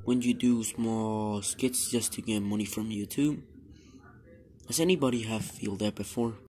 when you do small skits just to get money from YouTube? Has anybody have feel that before?